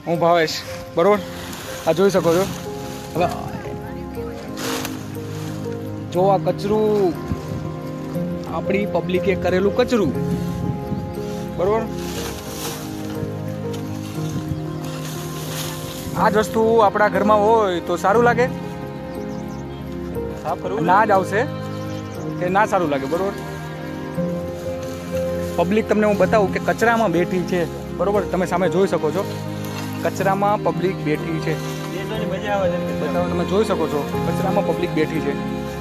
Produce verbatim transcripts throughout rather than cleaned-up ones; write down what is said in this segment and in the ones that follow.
હું ભાવેશ, બરોબર. આ જોઈ શકો છો. હવે જો આ કચરું આપણી પબ્લિકે કરેલું કચરું, બરોબર. આ જ વસ્તુ આપણા ઘરમાં હોય તો સારું લાગે? સાફ કરવું ના જ આવશે કે ના સારું લાગે, બરોબર. પબ્લિક તમને હું બતાવું કે કચરામાં બેઠી છે, બરોબર. તમે સામે જોઈ શકો છો કચરામાં પબ્લિક બેઠી છે. બતાવો, તમે જોઈ શકો છો કચરામાં પબ્લિક બેઠી છે,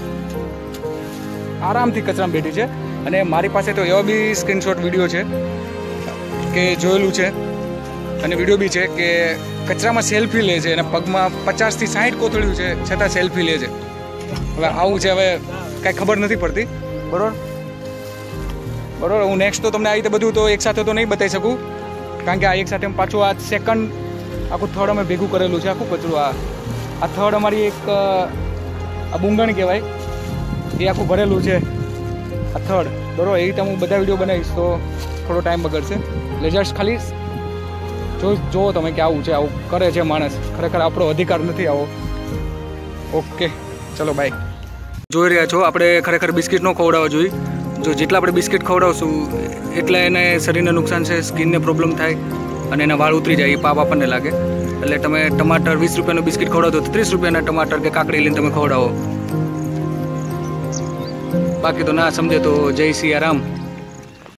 આરામથી કચરામાં બેઠી છે. અને મારી પાસે તો એવા બી સ્ક્રીનશોટ વિડીયો છે કે જોયેલું છે અને વિડીયો બી છે કે કચરામાં સેલ્ફી લે છે અને પગમાં પચાસથી સાઠ કોથળ્યું છે છતાં સેલ્ફી લે છે. હવે આવું છે, હવે કાંઈ ખબર નથી પડતી, બરોબર. બરોબર, હું નેક્સ્ટ તો તમને આ રીતે બધું તો એકસાથે તો નહીં બતાવી શકું, કારણ કે આ એકસાથે પાછું આ સેકન્ડ આખું થર્ડ અમે ભેગું કરેલું છે. આખું કચરું આ આ થર્ડ અમારી એક આ બુંગણ કહેવાય, એ આખું ભરેલું છે આ થર્ડ, બરોબર. એ રીતે હું બધા વિડીયો બનાવીશ તો થોડો ટાઈમ બગડશે. એટલે જસ્ટ ખાલી જો જુઓ તમે કે આવું છે, આવું કરે છે માણસ. ખરેખર આપણો અધિકાર નથી આવો. ઓકે, ચલો બાય. જોઈ રહ્યા છો આપણે ખરેખર બિસ્કિટ ન ખવડાવવા જોઈએ. જો જેટલા આપણે બિસ્કિટ ખવડાવશું એટલે એને શરીરને નુકસાન છે, સ્કિનને પ્રોબ્લેમ થાય અને એના વાળ ઉતરી જાય, એ પાપ આપણને લાગે. એટલે તમે ટમાટર વીસ રૂપિયાનું બિસ્કિટ ખવડાવો તો ત્રીસ રૂપિયાના ટમાટર કે કાકડી લઈને તમે ખવડાવો. બાકી તો ના સમજે તો જય સિયા રામ.